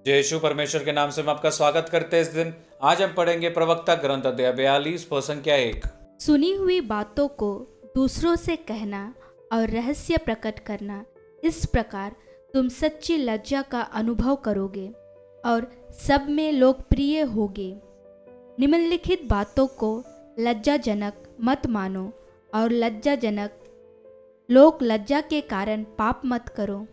जय यीशु परमेश्वर के नाम से हम आपका स्वागत करते हैं इस दिन। आज हम पढ़ेंगे प्रवक्ता ग्रंथ अध्याय 42 पद संख्या 1। सुनी हुई बातों को दूसरों से कहना और रहस्य प्रकट करना, इस प्रकार तुम सच्ची लज्जा का अनुभव करोगे और सब में लोकप्रिय होगे। निम्नलिखित बातों को लज्जाजनक मत मानो और लज्जाजनक लोक लज्जा के कारण पाप मत करो।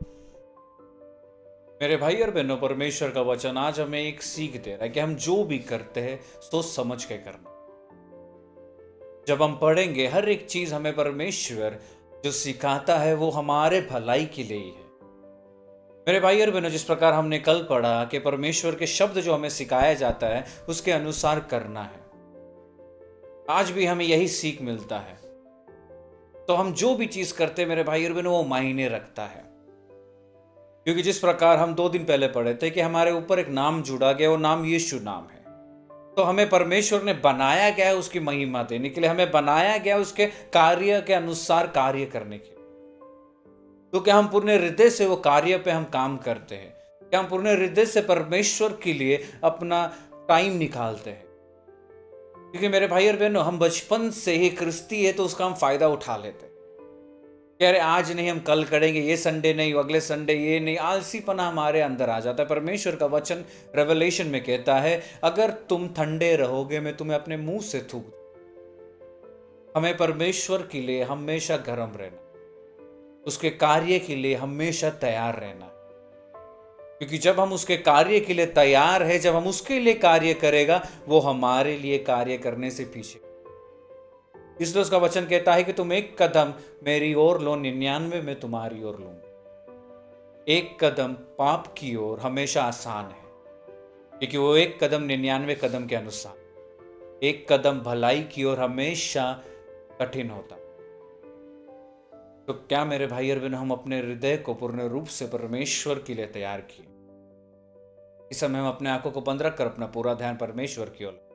मेरे भाई और बहनों, परमेश्वर का वचन आज हमें एक सीख दे रहा है कि हम जो भी करते हैं सोच समझ के करना। जब हम पढ़ेंगे हर एक चीज हमें परमेश्वर जो सिखाता है वो हमारे भलाई के लिए ही है। मेरे भाई और बहनों, जिस प्रकार हमने कल पढ़ा कि परमेश्वर के शब्द जो हमें सिखाया जाता है उसके अनुसार करना है, आज भी हमें यही सीख मिलता है। तो हम जो भी चीज करते हैं मेरे भाई और बहनों, वो मायने रखता है। क्योंकि जिस प्रकार हम 2 दिन पहले पढ़े थे कि हमारे ऊपर एक नाम जुड़ा गया, वो नाम यीशु नाम है। तो हमें परमेश्वर ने बनाया गया है उसकी महिमा देने के लिए, हमें बनाया गया उसके कार्य के अनुसार कार्य करने के लिए। तो क्या हम पूर्ण हृदय से वो कार्य पे हम काम करते हैं? क्या हम पूर्ण हृदय से परमेश्वर के लिए अपना टाइम निकालते हैं? क्योंकि मेरे भाई और बहनों, हम बचपन से ही क्रिस्ती है तो उसका हम फायदा उठा लेते हैं। कह रहे आज नहीं, हम कल करेंगे, ये संडे नहीं, अगले संडे ये नहीं, आलसीपना हमारे अंदर आ जाता है। परमेश्वर का वचन रेवलेशन में कहता है, अगर तुम ठंडे रहोगे मैं तुम्हें अपने मुंह से थूक दूं। हमें परमेश्वर के लिए हमेशा गर्म रहना, उसके कार्य के लिए हमेशा तैयार रहना। क्योंकि जब हम उसके कार्य के लिए तैयार है, जब हम उसके लिए कार्य करेगा, वो हमारे लिए कार्य करने से पीछे। इसलिए उसका वचन कहता है कि तुम एक कदम मेरी ओर लो, 99 मैं तुम्हारी ओर लूंगा। एक कदम पाप की ओर हमेशा आसान है, क्योंकि वो एक कदम 99 कदम के अनुसार, एक कदम भलाई की ओर हमेशा कठिन होता। तो क्या मेरे भाई और बहनों, हम अपने हृदय को पूर्ण रूप से परमेश्वर के लिए तैयार किए? इस समय हम अपने आंखों को बंद रखकर अपना पूरा ध्यान परमेश्वर की ओर।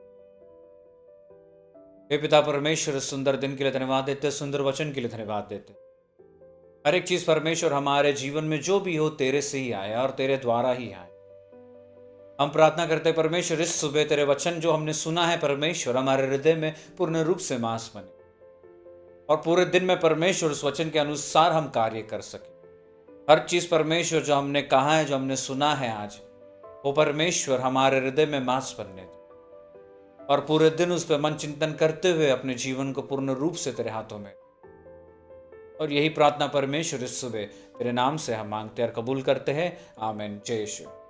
हे पिता परमेश्वर, सुंदर दिन के लिए धन्यवाद देते, सुंदर वचन के लिए धन्यवाद देते। हर एक चीज परमेश्वर हमारे जीवन में जो भी हो तेरे से ही आए और तेरे द्वारा ही आए। हम प्रार्थना करते परमेश्वर, इस सुबह तेरे वचन जो हमने सुना है परमेश्वर हमारे हृदय में पूर्ण रूप से मांस बने और पूरे दिन में परमेश्वर उस वचन के अनुसार हम कार्य कर सके। हर चीज परमेश्वर जो हमने कहा है, जो हमने सुना है आज, वो परमेश्वर हमारे हृदय में मांस बनने दे और पूरे दिन उस पर मन चिंतन करते हुए अपने जीवन को पूर्ण रूप से तेरे हाथों में। और यही प्रार्थना परमेश्वर इस सुबह तेरे नाम से हम मांगते और कबूल करते हैं। आमीन। जय यीशु।